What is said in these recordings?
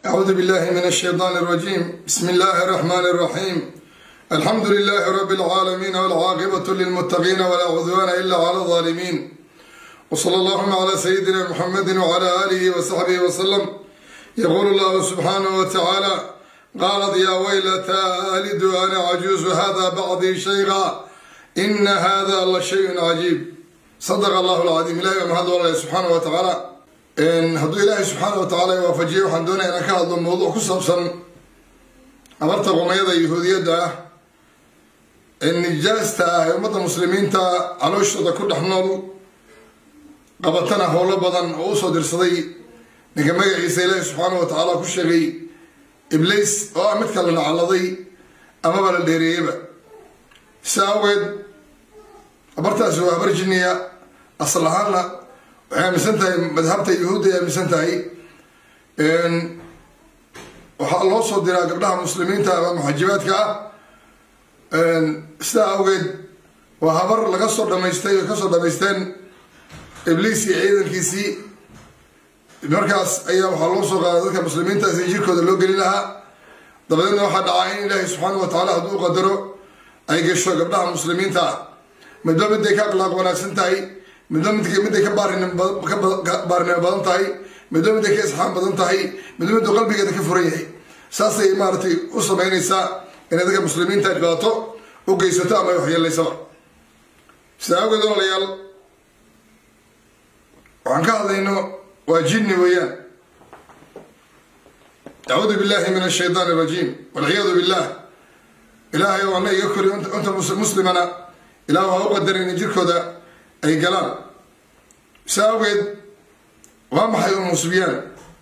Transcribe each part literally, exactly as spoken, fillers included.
أعوذ بالله من الشيطان الرجيم. بسم الله الرحمن الرحيم. الحمد لله رب العالمين والعاقبة للمتقين ولا عدوان إلا على الظالمين، وصلى اللهم على سيدنا محمد وعلى آله وصحبه وسلم. يقول الله سبحانه وتعالى: قالت يا ويلتى ألد أنا عجوز هذا بعضي شيخا إن هذا لشيء عجيب. صدق الله العظيم. إلهي ومحمد الله سبحانه وتعالى إن هدو إلهي سبحانه وتعالى يوافجيه وحن دونا إن كهذا الموضوع كسبسا أمرت قميضة يهودية ده إن جالستا يوم المسلمين تا علوش ده كل حنول قبضتنا هولا بدن أوصل درسدي نجمع عيسى إلهي سبحانه وتعالى كل شيء إبليس أو أمثل على ذي أما بل الديريبة ساويد أمرت أسوأ برجنيا أصلها لنا waxay misantahay madhabta yahuudiga ay misantahay in waxa loo soo diraa gabdhaha muslimiinta ama muhajibaadka ah in sida awgeed waa habar laga soo dhameystay oo ka soo dhameysteen ibliis iyo ciidankiisii markaas ayaa waxa loo soo qaaday dadka muslimiinta si jirkooda loo gelin lahaa dabadeedna waxa dhacay in Ilaahay subhanahu wa ta'ala hadduu qadaro ay gasho gabdhaha muslimiinta midba miday ka aqlaaq wanaagsan tahay midba midka miday ka baarin ka baarin badan tahay midba miday ka isxaan badan tahay midba midoo qalbigeeda ka furan yahay saasay maartay u sameynaysaa in dadka muslimiinta dhibaato u geysato ama wax yeelaysaba saawgeed walaalayaal waxaan ka hadlayno waa jinni weeyaan. أعوذ بالله من الشيطان الرجيم والعياذ بالله. إلهي وأنا يكفر أنت أنت مسلمنا إلهي هو قدر إن يجيك هذا أي كلام ساويد وما حيوم مسبيان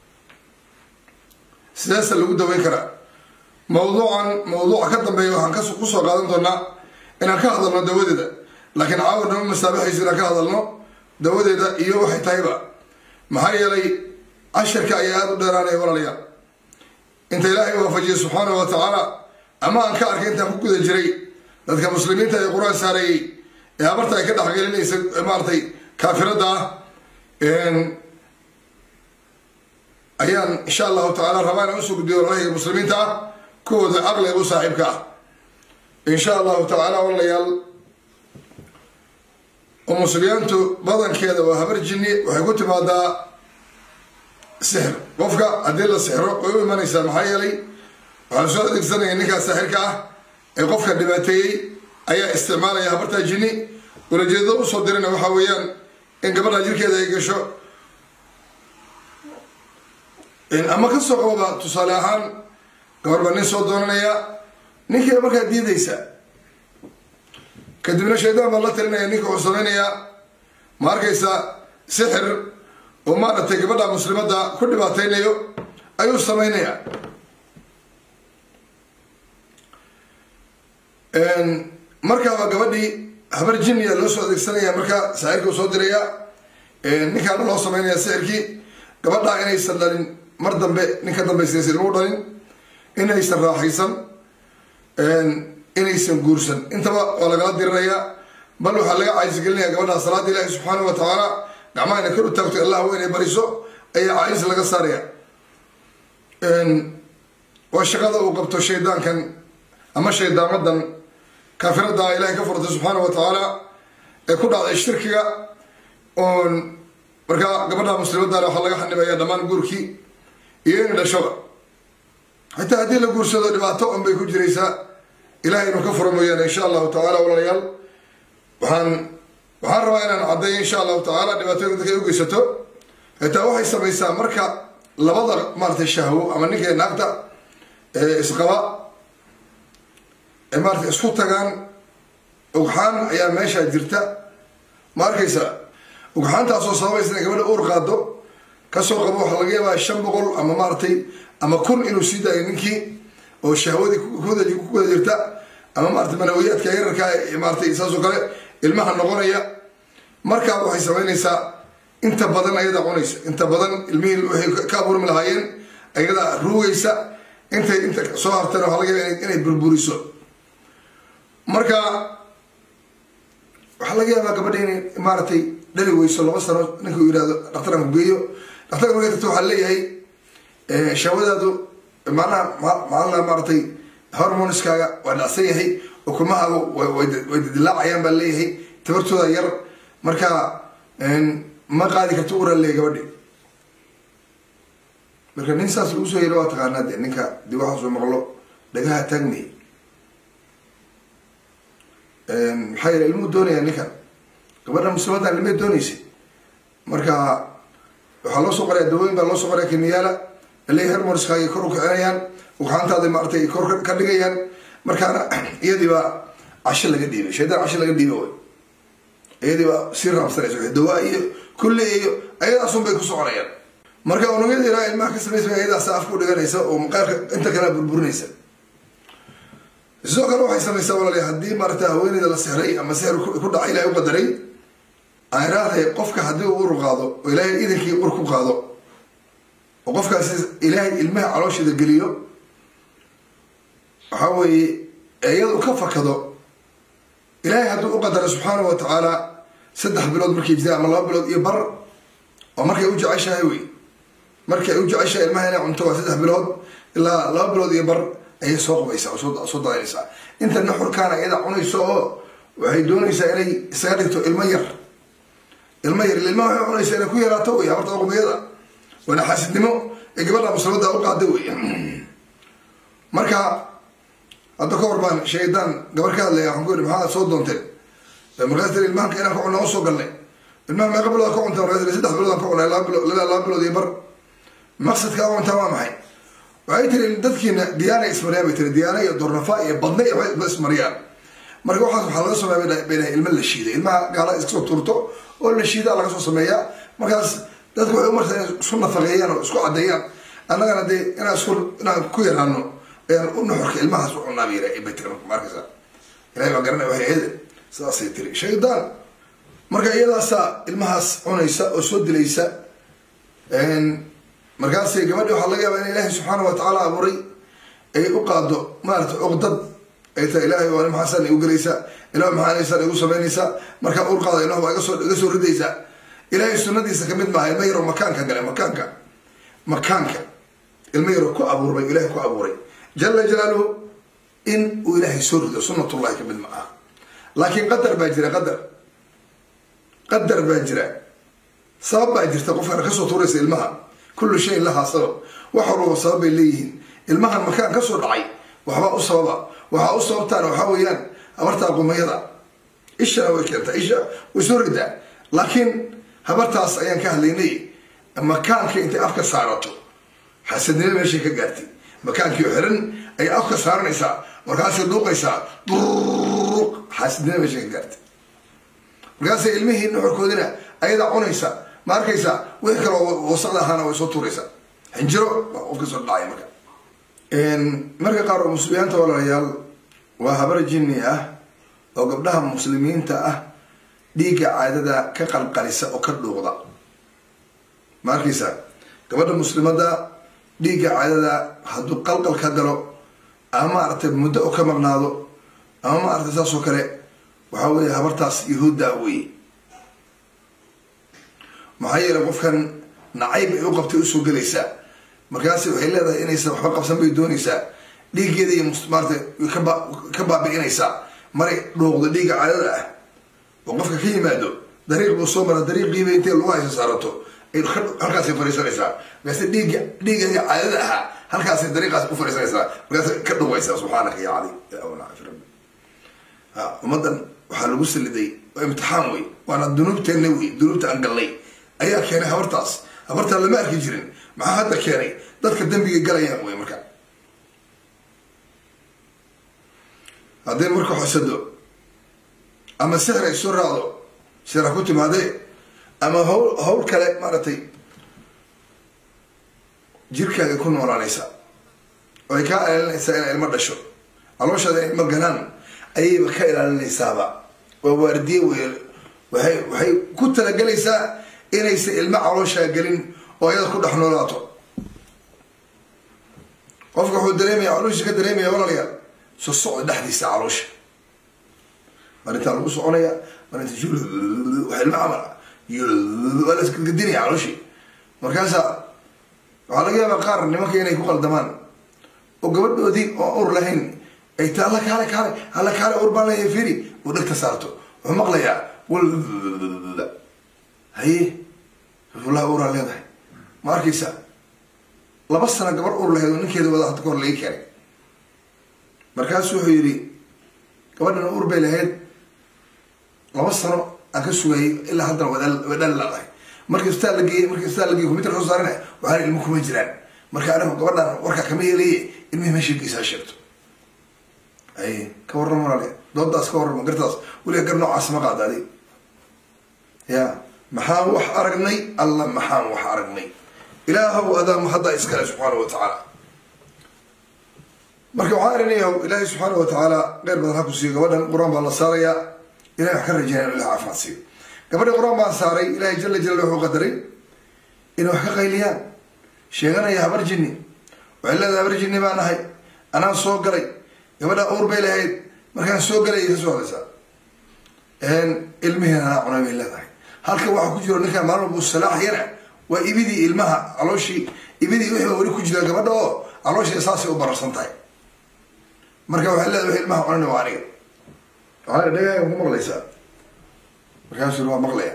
سياسة اللي بده ويكرا موضوعا موضوع كتب بيوهان كسو قصة قادم تونا إن كهذا الدودي ده لكن عاود نوم مستابح يصير كهذا المو دودي ده إيوه حتايبه ما هي لي عشر كأيات ودراني ولا ليا أنت إلهي وفجي سبحانه وتعالى أما أنك أرك أنت فوق الجري لذلك مسلمين تي قرآن ساري يا برتا كده حقين لي إمارتي كافرة ده إن أيان إن شاء الله تعالى ربنا أسوق ديور الله المسلمين تا كود أغلى أبو صاحبك إن شاء الله تعالى والله يال ومسلمين تو بدن كذا وهبر جني وحكوت هذا سحر وفقا أدل السحر ويوم ما نسمع حيالي وعلى سؤال ذيك السنة إنك السحر كه وفقا دبتي أي استعمال يا هبرت جني ولجدوا صدرنا وحويان إن قبل أجر كذا يقشوا إن أما كسر قبضة تصالحان قبل بني صدرنا يا نيكي أبغى دي ديسا كدبنا شيء ده والله ترينا نيكي وصلنا يا ماركيسا سحر وما نتقبل مسلمات ده كل باتين يو أيو سمينا يا إن مركب قبدي هبر جنيا لو سو ذيك السنة يا مركب سعيرك وصدريا نك أنا لو سمينا يا سعيركي قبضنا إنه يستدلين مردم ب نك دم بيسير مودين إنه يستر راحيسن إن إنه يسم جورسن أنت بقى ولا قاد الريا بلو حلقة عايز يقولني قبلنا صلاة الله سبحانه وتعالى نعمة كل توقت الله وين يبرزه أي عايز لقى صاريا إن والشغلة وقبته الشيطان كان أما الشيطان مدن كافر دا إلهي كفرت سبحانه وتعالى يكون على الشركة ون بركا قبلنا مسلمين دا لو حلقة حنبا يا دمان قوركي ين لشغل حتى هذه القرصة دا دبعتو أم بيكون جريسا إلهي نكفر ميانا إن شاء الله تعالى ولا ريال وحن وحن رواينا نعدي إن شاء الله تعالى دبعتو يقول لك يوقيستو حتى وحي سميسا مركا لبضر مارت الشهو أما نيكي ناقتا إسقوا إمارة إسقوط تجان وحان يا ماشى جرتا ماركيسا وحان تاسو سويس نقبل أور قادو كسر قبوا حلقيه ما الشنبقول أما مارتي أما كل إنه سيدا ينكي والشهوة دي كودا دي كودا جرتا أما مارت منويات كاير كاي مارتي إساسو كله المها النغورية مركب وحي سوينيسا أنت بدن أيدا قونيس أنت بدن الميل وحي كابور من الهاين أيدا رويسا أنت أنت صهر ترى حلقيه إنه بربوريسو marka waxa laga yaabaa gabadheeni maartay dhali weyso laba sano ninka uu yiraahdo dhakhtarka geeyo dhakhtarka markay tahay waxa leeyahay shawadaadu macnaha macnaha maartay hormoneskaaga waa dhacsan yahay ukumahaagu way dilaacayaan baa leeyahay tabartooda yar marka ma qaadi karto ura leey gabadhi marka nin saas uu soo yiri waa taqaanaa de ninka dib waxa soo maqlo dhagaha taagni maxay ilmu doonaya ninka gabadha muslimada ilmo doonaysa marka waxa loo soo qoray dawooyin baa loo soo qoray kimiyaala leey hormoneskaaga kor u kicinayaan waxaantaada maartay kor ka dhigayaan markaana iyadii baa casho laga dhiibay shaydaan casho laga dhiibay way iyadii baa si raamsanayso dawaa iyo kulli iyo ayadaas un bay ku soconayaan marka unugyada ilaa ilmaha ka samaysa ayadaas af ku dhiganaysa oo maqaarka inta kale burburinaysa sidoo kale waxay samaysaa walaalayaal haddii maaragta haweeneyda la sihray ama sihir ku dhacay ilaahay u qadaray ay raadahay qofka haddii uu ur qaado oo ilaahay idinkii ur ku qaado oo qofkaasi ilaahay ilmaha calooshida geliyo waxa weeye iyadu ka fakado ilaahay hadduu u qadaro subxaanahu watacaala saddex bilood markay jirta ama laba bilood iyo bar oo markay u jeceshahay wey markay u jeceshahay ilmaha inay cunto waa saddex bilood ilaa laba bilood iyo bar ayay soo qabaysaa oo soo dadanaysaa inta nuxurkaana iyada cunayso oo waxay doonaysaa inay isaga dhigto ilmo yar ilmo yar ilmaha waxay cunaysaa inay ku yaraato wey habarta uqumiyada waana xaasidnimo ee gabadha muslimada u qaada wey marka hadda ka hor baan shaydaan gabar ka hadlaya waxaan ku yidhi maxaa soo doonteen markaas tiri ilmahanka inaan ka cunna oo soo galnay ilmaha meeqa bilood ka cunta markaas tiri saddex bilood aan ka cunay laba bilood laba bilood iyo bar maqsadka oo cuntaa waa maxay waxay tiri dadkiina diyaana ismariyaan bay tiri diyaana iyo dornafa iyo badna iyo waxba ismariyaan marka waxaas waxaa laga sameeya bayna ilma la shiiday ilmaha gaala iska soo turto oo la shiidaa laga soo sameeyaa markaas dadku waxay umartaa inay isku nafaqeeyaan oo isku caddeeyaan annagana dee inaan isku inaan ku yaraano ayaan u nuxurka ilmahaas u cunaa bay bay tiri marka markaysa ilaahay baa garanaya waxay ahayd sidaasay tiri shaydaan marka iyadaasaa ilmahaas cunaysa oo soo dilaysa markaasay gabadhi waxaa laga yaabaa in ilaahay subxaanahu watacaala abuuray ay u qaado maaragtay cuqdad ay tahay ilaahay waa maxaasaan igu gelaysaa ilaah maxaanaysaan igu samaynaysaa markaa ur qaada ilaah baa iga soo iga soo ridaysaa ilaahay sunnadiisa kamid maaha ilma yaroo makaanka gale makaanka makaanka ilma yaroo ku abuurbay ilaahay ku abuuray jala jalaaluhu in uu ilaahay soo rido sunnatullahi kamid ma aha laakiin qadar baa jira qadar qadar baa jira sabab baa jirta qofkana kasoo tuuraysa ilmaha kullu shayin lahaa sabab wax walba sabab bay leeyihiin ilmahan makaan kasoo dhacay waxbaa u sababa waxaa u sababtaana waxaa weeyaan habartaa qumayada ishana way keentaa isha way soo ridaa laakiin habartaas ayaan ka hadlaynay makaanka intay afka saarato xasadnimo meeshay ka gaartay makaankii xiran ay afka saaranaysaa markaasay dhuuqaysaa duruq xasadnimo meeshay ka gaartay markaasay ilmihii nuxurkoodina ayadaa cunaysa ma arkaysaa wixii kaloo wasaqda ahaana way soo tuuraysaa xinjiro baa qofka soo dhacaya marka marka qaar oo muslimiinta walaalayaal waa habar jinni ah oo gabdhaha muslimiinta ah dhiigga caadada ka qalqalisa oo ka dhuuqda ma arkaysaa gabadha muslimada dhiigga caadada hadduu qalqal ka galo ama maaragtay muddo oo ka maqnaado ama maaragtay saas oo kale waxaa weeye habartaas yahuudda wey maxaa yeelay qofkan nacayb ay u qabtay usoo gelaysaa markaasi waxay leedahay inaysan waxba qabsan bay doonaysaa dhiiggeeda iyo maarata kaba ka baabi'inaysaa maray dhuuqdo dhiigga caadada ah oo qofka ka yimaado dariiq buu soo mara dariiqiiba intay lagu haysa saarato ay halkaasay fariisanaysaa markaase dhiigga dhiiggeeda caadada ahaa halkaasay dariiqaas ku fariisanaysaa markaasay ka dhuwaysaa subxaanaka ya cali ha ummaddan waxaa lagu saliday oo imtixaan wey waana dunuubteenna wey dunuubta aan gallay ayaa keenay habartaas habartaa lama arki jirin maxaa hadda keenay dadka dambiga galayaan wey marka hadday marku xasado ama sixir ay soo raacdo sixra ku timaadee ama hawl hawl kale maaragtay jirkaaga ku noolaanaysaa oo ay kaa ilaalinaysaa inay ilmo dhasho calooshaada inay ilmo galaan ayayba ka ilaalinaysaaba waa waardiye wey waxay waxay ku talagelaysaa inaysan ilmo calooshaa gelin oo ayada ku dhex noolaato qofka wuxuu dareemaya caloosha ka dareemaya walaalayaal soo socda dhexdiisa caloosha marintaa lagu soconaya marinta wax ilmo camal waa la iskadinaya calooshii markaasaa waxaa laga yaabaa qaar nimanka inay ku qaldamaan oo gabadhoodii oo ur lahayn ay taa alla kaale kaale alla kaale ur baan leeyahay firi oo dhegta saarto wuxuu maqlayaa wal haye wallahi uraa leedahay ma arkaysa laba sano gabar ur lahayd oo ninkeeda wada hadda kahor laga keenay markaasuu wuxuu yidhi gabadhana ur bay lahayd laba sano aan ka sugayay ilaa haddana wadhaan laadahay markii istaa la geeyey markii istaa la geeyey computer soo saaranay waxaana ilmo kuma jiraan marka anigu gabadhaan warkaa kama yeelaye ilmihii meeshiigiisa sheegto ay ka warram walaale doodaas ka warram gartaas weliga gar noocaas ma qaadaaday ya maxaan wax aragnay alla maxaan wax aragnay ilaahow adaa mahadda iskale subxaanahu watacaala marka waxaan arinayaa ilaahay subxaanahu watacaala qeyr badan ha ku siiyo gabadhan qur-aan baa la saarayaa ilahay wax ka rajeynaya in ilaha caafimaad siiyo gabadha qur-aan baan saaray ilaahay jala jalal wuxuu qadaray inay wax ka qayliyaan sheeganaya habar jinni waxay leedahay habar jinni baan ahay anaan soo galay gabadha uur bay lahayd markaan soo galay ka soo hadlaysaa ilmihiina anaa cunay bay leedahay halka waxaa ku jiro ninkaan maalin walba salaax yara waa ibidii ilmaha calooshii ibidii wixii baa weli ku jira gabadha oo calooshii saasay u bararsan tahay marka waxay leedahay wixii ilmaha cunayna waa aniga waxaa dhagaaga ku maqlaysaa markaasuu waa maqlaya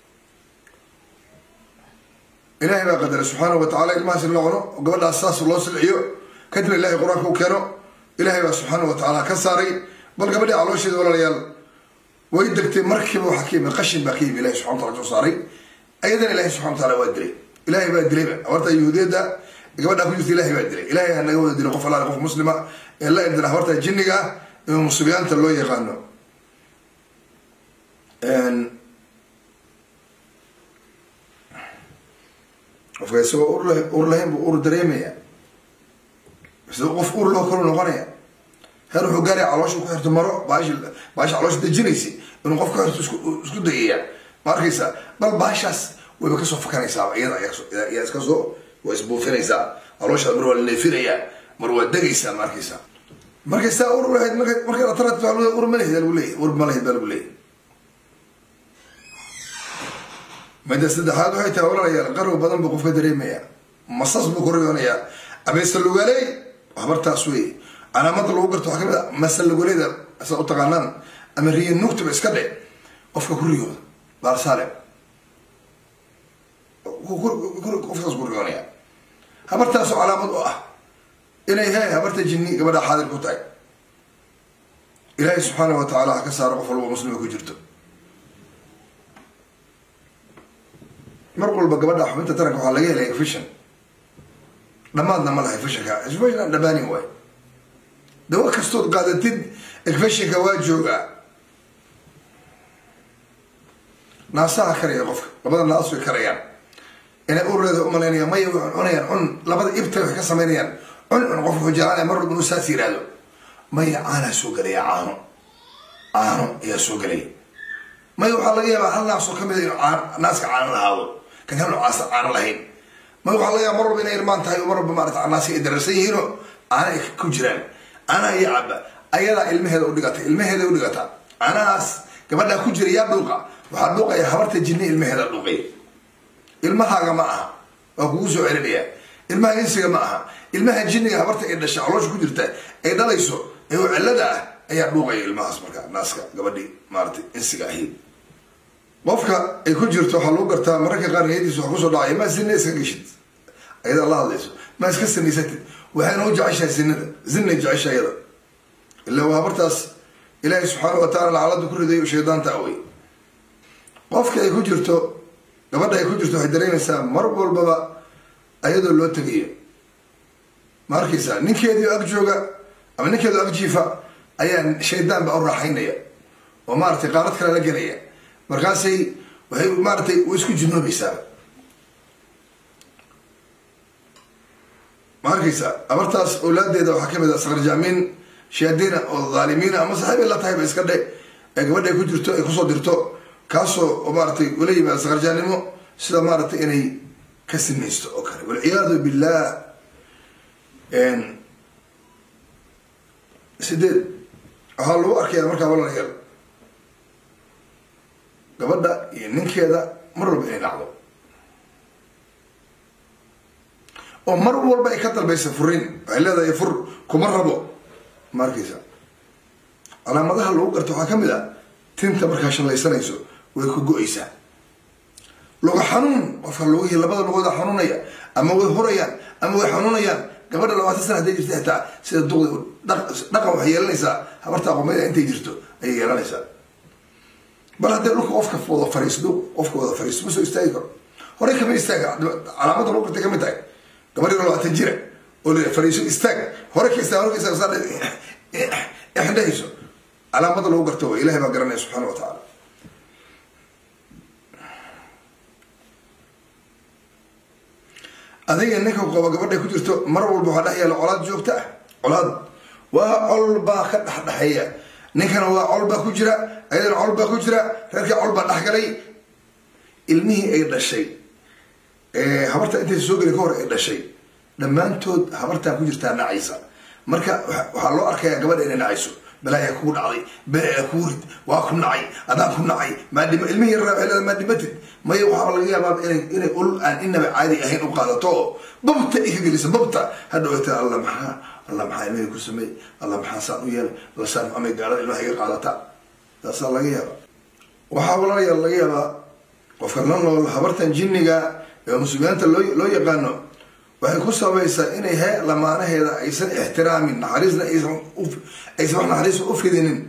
ilaahay baa qadaray subxaanahu watacaala ilmahaas in la cuno oo gabadhaas saas loo silciyo kadibna ilaahay qur-aanka u keeno ilaahay baa subxaanahu watacaala ka saaray bal gabadhii caloosheeda walaalayaal way degtay markiiba waxaa ka yimid qashin baa ka yimid ilahay subxana wataala kasoo saaray ayadana ilaahay subxana wataala waa dilay ilaahay baa dilayba habarta yahuudiyadda gabadhaa ku jirta ilaahay baa dilay ilaahay ha naga wada dilo qof alaale qof muslima ee la ibdila habarta jinniga ah ee musibiyaanta loo yaqaano qofka isagoo ur lah ur lahayn buu ur dareemaya isagoo qof ur loo kalo noqonaya heer wuxuu gaaraya caloosha ku xirto maro baashi baasha caloosha dejinaysa inuu qof ku xirto isku isku dayaya ma arkaysa bal baashaas wayba kasoo fakanaysaa iyada ayaa iska soo waa isbuufinaysaa caloosha mar waa la neefinaya mar waa degaysaa ma arkaysa markaysaa ur lahayd marka marka la tarat ur ma lahayd lagu leeyahay ur ma lahayd baa lagu leeyahay مدة سدحات وهي تقول يا القرو بدن بقف دريمية مصاص بكوريون يا أبي سلوغالي وحبرت أسوي أنا ما طلعوا قرطوا حكمة ما سلوغالي ده أسأل تقانن أمريكا نكتب بس كده قف كوريون بارسالم كور كور قف كوريون يا حبرت أسوي على مضوء إلى هاي حبرت الجني قبل حاضر كتاي إلهي سبحانه وتعالى كسر قفل ومسلم كجرته mar walba gabadha xubinta taranka waxaa laga helay infection dhammaadna ma lahay infectionka infection dhabaani waay dawo kastood qaadatid infectionka waa joogaa naasaha karaya qofka labada naas way karayaan inay ureeda u malaynayaan maya waxay cunayaan cun labada ibta waxay ka samaynayaan cun cun qofka wuxuu jeclaanaya mar walba inuu saas yiraahdo maya caanaa soo gelaya caano caano ayaa soo gelaya maya waxaa laga yaabaa hal naas oo kamid a inuu naaska caano lahaado كان هم عاص عن لهين ما هو الله مر بين إيرمان تاي ومر بمارة الناس يدرسينه أنا كجران أنا يعب أيلا المهد ودقت المهد ودقت أنا أس كمان كجري يا بلقى وحلقة يا حبرت الجني المهد اللقي المها معها وجوزه عربية المها ينسى معها المها الجني حبرت إن الشعلوش كجرته إذا ليسوا هو علده أي اللقي المها اسمك الناس قبلي مارتي إنسى qofka ay ku jirto waxa lagu gartaa mararka qaar heediisu wax ku soo dhacay ma sinna iska gishid ayada Allah hadlayso ma iska sinaysatid waxaan u jeceshahay sinada sinna jeceshayada illa waa bartaas ilaahay subhanahu wa ta'ala aladu ku riday shaydaanta away qofka ay ku jirto gabadha ay ku jirto waxay dareemaysaa mar walbaba ayadoo loo tagayo markiisa ninkeedii ag jooga ama ninkeedu ag jiifa ayaa shaydaan ba u raaxaynaya oo maartay qaarad kale la galaya markaasay waxay maartay way isku jinoobaysaa markiisa abartaas awlaadeeda waxa kamid ah sagar jaamin shaadina oo dhaalimiina ama saxiib la tahay iska dhig ee gabadha ku jirto ay ku soo dirto kaasoo maartay wala yimaad sagar jaanimo sida maartay inay ka sinaysto oo kale wal iyaadu billah en sidee waxa lagu arkay markaa walaalayaal gabadha iyo ninkeeda mar walba inay dhacdo ومر والبا يكتل بيس فرين على يفر كمربو ماركيسا على مدها لو قرتو حكمدا تنت marka la isanayso way ku go'aysaa luga xanuun qofka lugihi labada lugood xanuunaya ama way horayaan ama way xanuunayaan gabadha labaatan sano haday jirto xitaa sida duqdi dhaqan wax yeelanaysaa habarta qomayda intay jirto ay yeelanaysaa bal haddii dhulka qofka wada fariisdo qofka wada fariisdo ma soo istaagi karo hore kama istaaga calaamada loo qortay kamid tahay gabadha labaatan jira oo la fariiso istaag hore ka istaag hore ka istaag احدايسو على مدى لو قرتو إلهي ما قرني سبحانه وتعالى أذي إنك وقبل قبل كتير مرة والبحر هي العلاد جوبته علاد وعلبة خد حد حية نكنا وعلبة كجرة أيضا علبة كجرة فلك علبة نحكري المه أيضا الشيء حبرت أنت السوق الكور أيضا الشيء لما أنتوا حبرت كجرة نعيسة marka waxa loo arkaya gabadha inay nacayso balaa ku dhacday baa ku rid waa ku nacay adaa ku nacay maadima ilmihi raacay maadimatid may waxa laga yaabaa inay inay ul aan inaba caadi ahayn u qaadato babta iga gelisa babta hadawta Allah maxaa Allah maxaa inay ku sameey Allah maxaa saan u yeelay la saan ama gaalada ilmaha iga qaadata taas laga yaabaa waxa walaal laga yaabaa qofka nool habartan jinniga ee muslimiinta loo loo yaqaano waxay ku sabaysaa inay he lamaanaheeda aysan ixtiraamin naxariisna aysan aysan wax naxariis u fidinin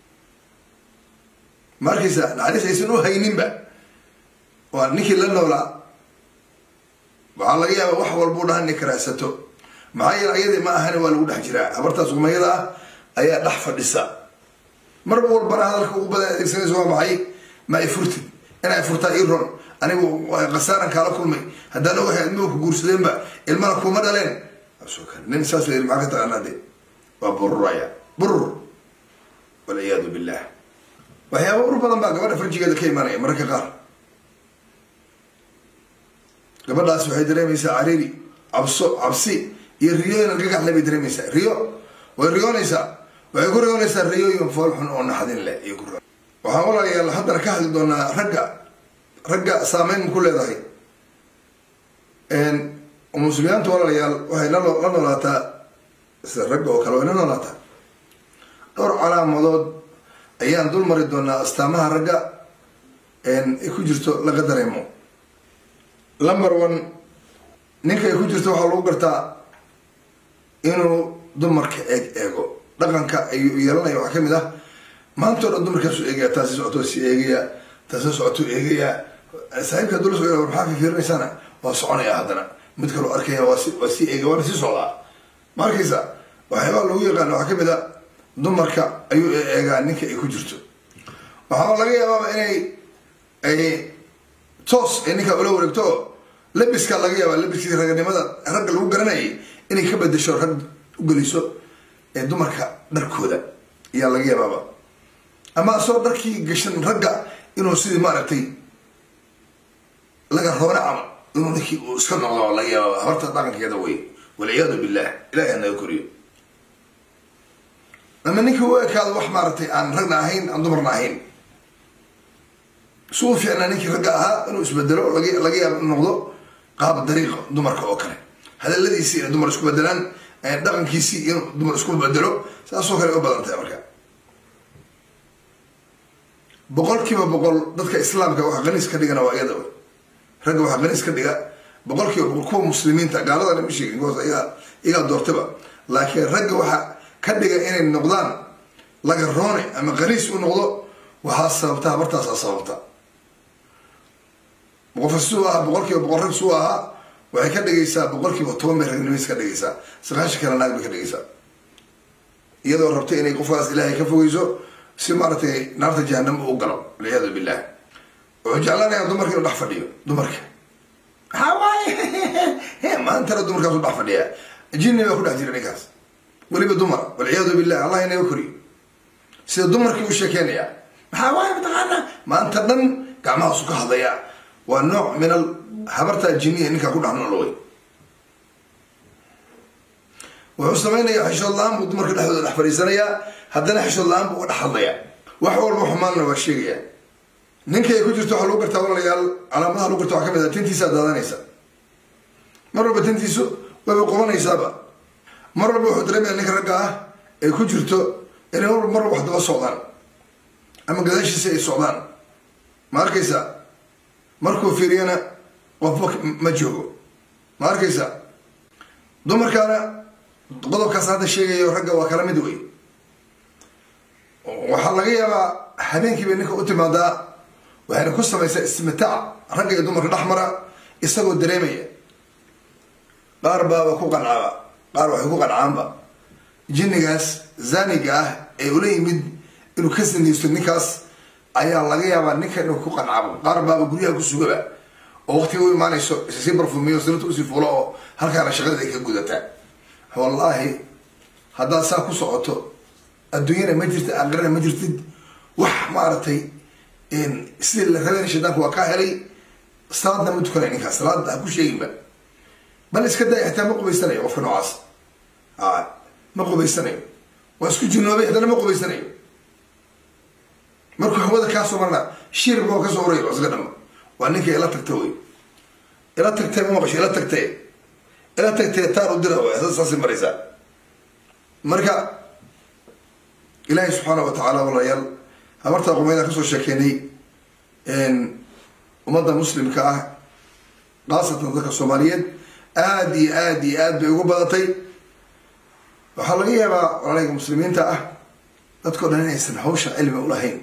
markiisa naxariis aysan u hayninba waa ninkii la noolaa waxaa laga yaabaa wax walba u dhahan nikaraasato maxaa yeelay ayadii ma ahani waa lagu dhex jiraa habartaas umayada ah ayaa dhex fadhisa mar walbana hadalka ugu badan adeegsanaysa waa maxay ma ay furtid inay furtaa ii ron anigu qasaaran kala kulmay hadana waxa ilmuhu ku guursadeenba ilmaha kuma dhaleen asoo kan nin saas leeyahay ma ka taqaanade waa burraya burr wal iyad billah waxyaabo ur badan baa gabadha farjigeeda ka imanaya marka qaar gabadhaas waxay dareemaysaa cariiri cabso cabsi iyo riyo inay gaga xalay dareemaysaa riyo way riyoonaysaa way ku riyoonaysaa riyooyin foolxun oo naxdin leh iyo ku waxa walaalayaal haddana ka hadli doonaa ragga ragga saameyn ku leedahay een muslimiintu walaalayaal waxay la noolaataa sida ragga oo kale way la noolaataa dhowr calaamadood ayaan dul mari doonaa astaamaha ragga een ay ku jirto laga dareemo number one ninka ay ku jirto waxaa lagu gartaa inuu dumarka eeg eego dhaqanka ay yeelanayo waxaa kamid ah maanta oo dhan dumarkaasu eegaya taasi socoto si eegaya taasi socoto eegaya saaxiibka dul soo yeero maxaa fiirinaysana waa soconaya haddana mid kale oo arkaya waa si waa si eega waa si socdaa markiisa waxyaabaa lagu yaqaan waxaa kamid ah dumarka ayuu eegaa ninka ay ku jirto waxaa laga yaabaa inay ay toos ay ninka ula wareegto labiska laga yaabaa labiskii raganimada ragga lagu garanayay inay ka bedesho rag u geliso ee dumarka dharkooda ayaa laga yaabaa ama soo dharkii gashan ragga inuu sidii maaragtay laga roona camal inuu ninkii uu iska noqdo laga yaabaa habarta dhaqankeeda wey walciyaadu billah ilaahay anaga koriyo lama ninkii u ekaado wax maaragtay aan ragna ahayn aan dumarna ahayn suu fiicnaa ninkii ragga ahaa inuu isbedelo laga yaabo in noqdo qaab dariiqa dumarka oo kale hadaladiisii inay dumar isku bedelaan dhaqankiisii inuu dumar isku bedelo saasoo kale u badan tahay marka boqol kiiba boqol dadka islaamka waxa qaniis ka dhigana waa iyada ragga waxa qaniis ka dhiga boqol kiiba boqol kuwa muslimiinta gaalada ma sheegin goos ayaa iga doortaba laakiin ragga waxa ka dhiga inay noqdaan laga roone ama qaniis u noqdo waxa sababta habartaas sababta qof soo ah boqol kiiba boqol rag soo ah waxay ka dhigaysaa boqol kiiba toban bay ragnimis ka dhigaysaa sagaashan kale naag bay ka dhigaysaa iyadoo rabtay inay qofkaas ilaahay ka fogeyso si maaragtay naarta jahannam u galo walciyaadu billah wuxuu jeclaanayaa dumarka inuu dhex fadhiyo dumarka maxaa waaye maantana dumarkaas u dhex fadhiya jinni baa ku dhex jira ninkaas weliba dumar walciyaadu billah allah inaga koriyo sida dumarkii u sheekeynaya maxaa waaye mataqaana maanta dhan gacmahaasu ka hadlaya waa nooc min al habarta jinniya ninkaa ku dhex nool wey wuxuu samaynayaa xishood la-aan buu dumarka dhexdooda dhex fadhiisanayaa haddana xishood la-aan buu uga dhex hadlayaa wax walba xumaanna waa sheegayaa ninkay ku jirto waxaa lagu gartaa walaalayaal calaamadaha lagu garta waxaa kamid ah tintiisaa daadanaysa mar walba tintiisu وبقومنا يسابا مرة بروح دريمي أنك رجعه كجرته إنه مرة مرة واحدة بس السودان أما قداش يسوي السودان ما أركيسا مركو فيرينا وفوق مجهول ما أركيسا دمر كان قضوا كاس هذا الشيء يرجع وكلام دوي وحلقية حبينك بينك أتمنى وأنا كسر استمتاع رجع دمر الأحمر يسوي الدريمية قاربا وكوكا العابا قاربا وكوكا العامبا جيني جاس زاني جاه يقولي مد إنه كسر يستنيكاس أيها اللقية وانك إنه كوكا العابا قاربا وقوليها كسوجبا وقتي هو معنا سيبر في مية وسنة وسيف ولا هل كان شغال ذيك الجودة والله هذا ساكو صعوته الدنيا ما جرت أغرنا ما جرت وح معرتي إن سيل الخلينا شداك وكاهلي صادنا متكلين كاس صاد أكو شيء بل بل إسكده يهتم مقبل سنة وفي نعاس آه مقبل سنة واسكت جنوبي هذا مقبل سنة مركو هو ذا كاسو مرنا شير بقى كاسو قريب أصغرنا وأنك إلا تكتوي إلا تكتوي ما بشي إلا تكتوي إلا تكتوي تارو دروا هذا صاص مريزا مركا إلهي سبحانه وتعالى والله يل أمرت أقوم إذا كسر شكيني إن ومضى مسلم كأه قاصة ذكر الصوماليين آدي آدي آد بيقول بضطي وحلقية بقى عليك المسلمين تأه تذكر أن يستنحوش علم أولهين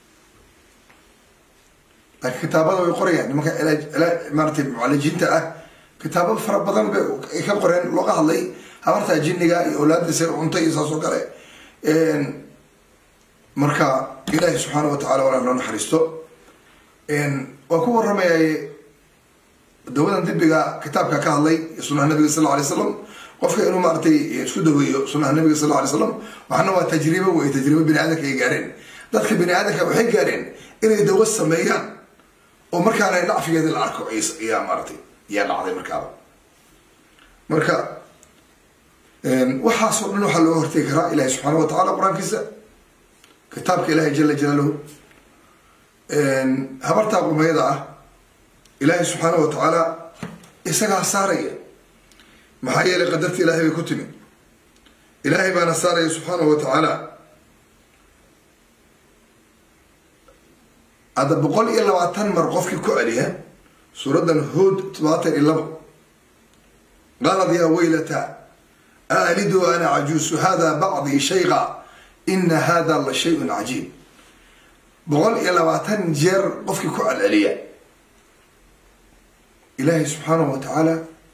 الكتابات ويقرأ يعني ما كان إلى مرتب على جنته كتابات فرق بدن كقرآن لغة الله أمرت أجنّي أولاد يصير عنتي يساسو كله إن مركا إلهي سبحانه وتعالى ولا نحرسته إن وكون رمي دوّن دبّجا كتاب كهالله سنة النبي صلى الله عليه وسلم وفي إنه مرتي سودوي سنة النبي صلى الله عليه وسلم وحنا وتجربة وتجربة بني آدم كيجارين ذاتك بني آدم كوحي جارين إنه يدوّس سميان ومركا أنا نعرف في هذا العرق يا مرتي يا العظيم مركا مركا وحاصل منه حلو هرتكرا إلهي سبحانه وتعالى قرآن كيسا كتابك إلهي جل جلاله هبرتا قميضة إلهي سبحانه وتعالى إساقها سارية محايا لقدرت إلهي بكتمي إلهي بانا سارية سبحانه وتعالى هذا بقول إلا وعطان مرقفك كعليها سورة هود تباطر إلا قالت يا ويلتا ألد وأنا عجوز هذا بعضي شيغا إن هذا لشيء عجيب بقول إلا وعطان جير قفك كعل عليها إلهي سبحانه وتعالى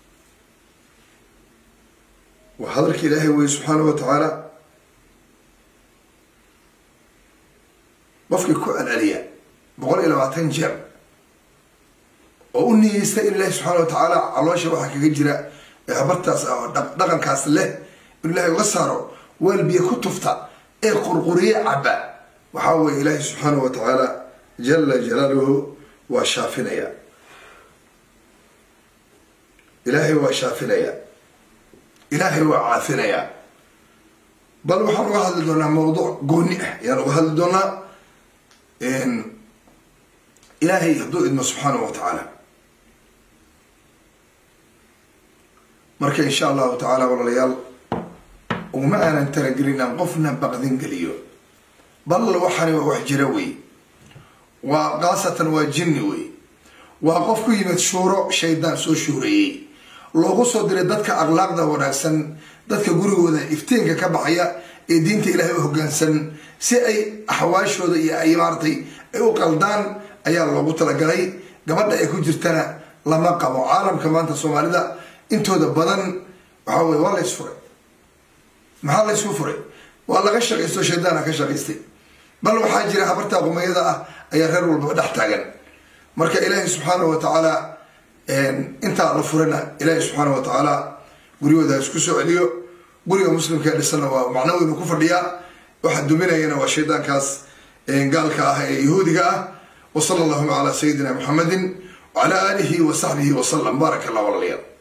وحضرك إلهي وي سبحانه وتعالى قفك كعل عليها بقول إلا وعطان جير وأني يستئل الله سبحانه وتعالى الله شيء وحكي جرا عبرتاس أو دقن كاس له الله يغسره والبي كتفتا إيه قرقرية عبا وحاول إلهي سبحانه وتعالى جل جلاله وشافنا يا إلهي وشافنا يا إلهي وعافنا يا بل وحنا هذا دونا موضوع قوني يعني وهذا دونا إن إلهي يهدو إدنا سبحانه وتعالى مركا إن شاء الله تعالى والله ليال وما أنا نترقلنا قفنا بقذين قليو بل وحني وحجروي وقاسة وجنوي وقفكو يمتشورو شيطان سو شوري لوغو صدر دادك أغلاق دا وناكسن دادك قريو دا افتينك كبحيا دينت إلهي وهقانسن سي أي أحواشو دا أي مارتي أي وقلدان أيها لوغو تلقلي قبل أي كجرتنا لما قاموا عالم كمان تصومالي دا انتو دا بدن وحاوي والله يسفري محال يسفري والله غشق يستو شيطانا كشق يستي بل وحاجري حبرتا قميدا أي غير والبدحتاقن مركا إلهي سبحانه وتعالى انت لفرنا إلهي سبحانه وتعالى قريو دا يسكسو عليو قريو مسلم كان لسنة ومعنوي نكفر ليا واحد دومينا ينا وشيطان كاس قال كاه يهودي كاه وصلى الله على سيدنا محمد وعلى آله وصحبه وسلم بارك الله والله.